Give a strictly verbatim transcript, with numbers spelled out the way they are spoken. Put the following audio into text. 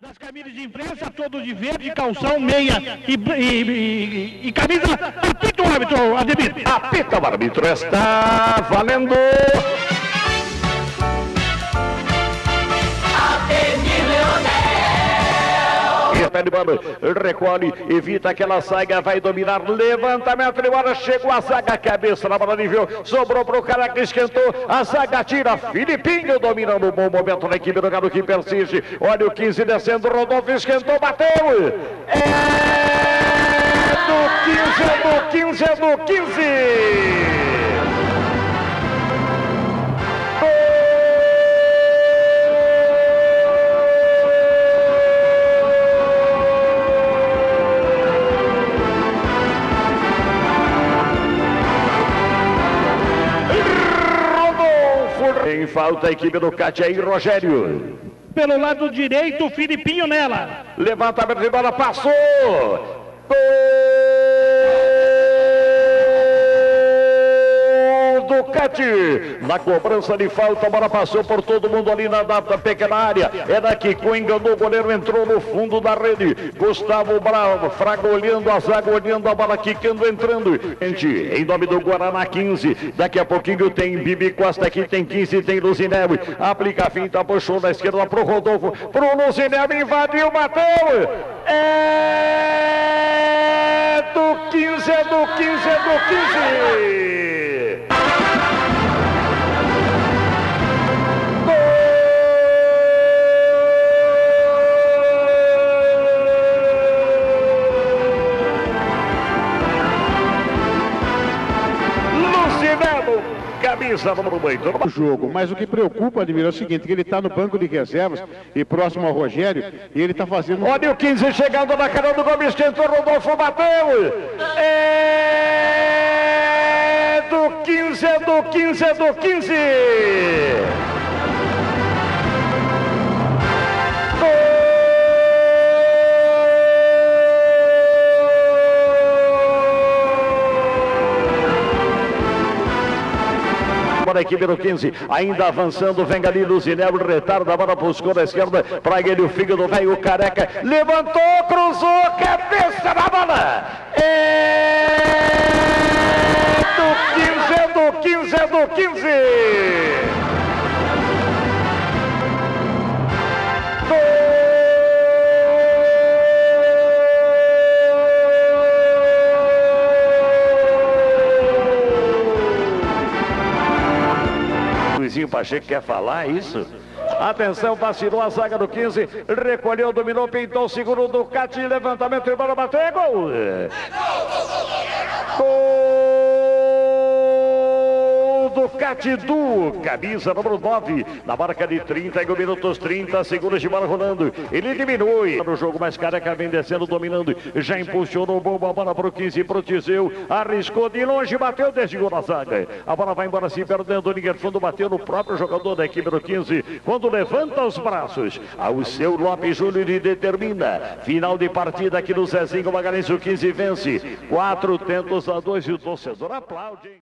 Das camisas de imprensa, todos de verde, calção, meia e, e, e, e camisa. Apita o árbitro, Ademir. Apita o árbitro, está valendo. Recolhe, evita aquela saga, vai dominar, levantamento de bola, chegou a zaga, cabeça na bola nível, sobrou para o cara que esquentou, a zaga tira, Filipinho dominando o bom momento na equipe do Galo que persiste, olha o quinze descendo, Rodolfo esquentou, bateu, é do quinze, é do quinze, é do quinze. Em falta a equipe do Catiaí, Rogério. Pelo lado direito, Filipinho nela. Levantamento de bola, passou. Gol do Cati. Na cobrança de falta, a bola passou por todo mundo ali na, na, na pequena área. É daqui que enganou o goleiro, entrou no fundo da rede. Gustavo Bravo, Fraga olhando a zaga, olhando a bola, quicando, entrando. Em nome do Guaraná, quinze. Daqui a pouquinho tem Bibi Costa, aqui tem quinze, tem Luzinelli. Aplica a finta, puxou na esquerda pro Rodolfo, pro Luzinelli, invadiu, bateu. É do quinze, é do quinze, é do quinze. Camisa número oito. O jogo, mas o que preocupa, Ademir, é o seguinte, que ele está no banco de reservas e próximo ao Rogério, e ele está fazendo... Olha o quinze chegando na cara do Gomes, tentou, Rodolfo bateu! É do quinze, é do quinze, é do quinze! A equipe do quinze, ainda avançando, vem ali Luzinelli, retarda a bola, buscou na esquerda, para ele o fígado, velho, o Careca, levantou, cruzou, cabeça na bola, é do quinze, é do quinze, é do quinze. Luizinho Pacheco quer falar isso? Atenção, vacilou a zaga do quinze, recolheu, dominou, pintou, seguro do Cati, levantamento e bola, bateu, é gol! Gol do Cati, do camisa número nove, na marca de trinta e um minutos, trinta segundos de bola rolando, ele diminui no jogo, mas Careca vem descendo, dominando, já impulsionou, boa bola para o quinze, pro Tizeu, arriscou de longe, bateu, desligou na zaga, a bola vai embora se perdendo, ninguém fundo, bateu no próprio jogador da equipe do quinze, quando levanta os braços, ao seu Lopes Júnior e determina, final de partida aqui no Zezinho Magalhães, o quinze vence, quatro tentos a dois e o torcedor aplaude.